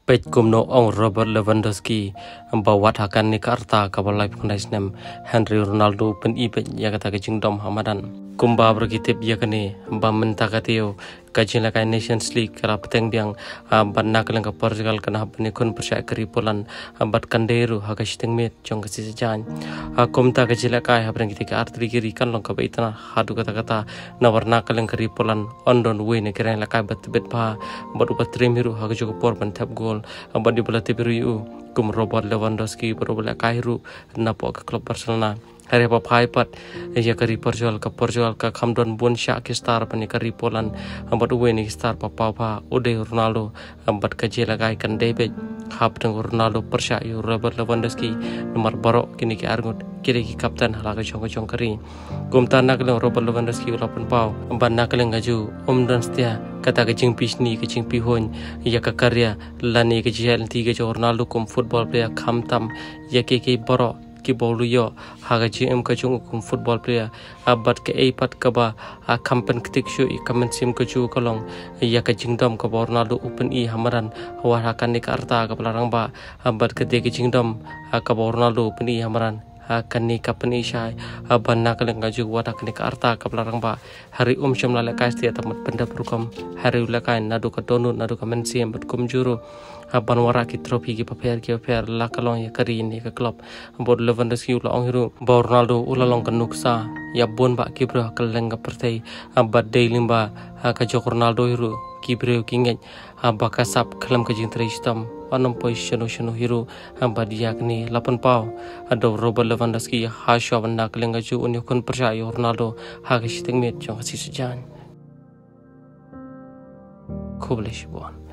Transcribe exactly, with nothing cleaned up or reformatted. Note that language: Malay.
Pej kumno ong Robert Lewandowski bawat hakan ni karta kabalai pendaisnem Henry Ronaldo pen ipet ya kata kejing dom hamadan kumba berkitip ya kene ba mentakatio kajin lakai Nations League kara peteng biang ban nakalang ka Portugal kana hapne kun persya keri Poland bat kanderu hakash met jong kasi sejan kumta kajin lakai hapne kitika artri kiri kan long ka baitana hadu kata kata na warna kalang keri Poland ondon we ne keren lakai bat bet pa bat upat tremiru hakajo por ban tap gol abad di bola tibiru yu kum Robert Lewandowski baru bola kairu napo ke klub Barcelona hari apa paipat ya kari Portugal ke Portugal ke kamdon bun syak star pani kari Poland abad uwe ni star papa pa ude Ronaldo abad ke jela kai kan David hab deng Ronaldo persya yu Robert Lewandowski nomor barok kini ke argut kiri ki kapten halaga chong chong kari kum tanah keleng Robert Lewandowski ulapan pau abad nak keleng gaju om dan setia kata kecing pisni kecing pihon ya ke karya lani kecil tiga jo Ronaldo kum football player kamtam ya ke ke barok ki bolu yo haga ji em kajung kum football player abad ke eipat kaba a kampen ketik shu i kamen sim kaju kolong ya ka jingdom ka Ronaldo open i hamaran war hakan ni karta ka pelarang ba abad ke de jingdom ka Ronaldo open i hamaran akan ni kapan isai aban nak leng kaju wata kini karta ka pelarang ba hari um syam la kai stia tamat pendap rukom hari ula kai nadu ka donu nadu ka men sim bat kum juru aban wara ki trofi ki paper ki paper la kalong ya kari ni ka klub bod Lewandowski ula ong hiru ba Ronaldo ula long kanuksa ya bon ba ki bro kaleng ka pertai abad dei limba ka jo Ronaldo hiru ki bro kinget abaka sap kalam ka jing tristam anam position shino hiru abad yakni lapan pau ado Robert Lewandowski hasya wanda kaleng ka ju unikun percaya Ronaldo ha ka shiteng met jong si sejan kublish bon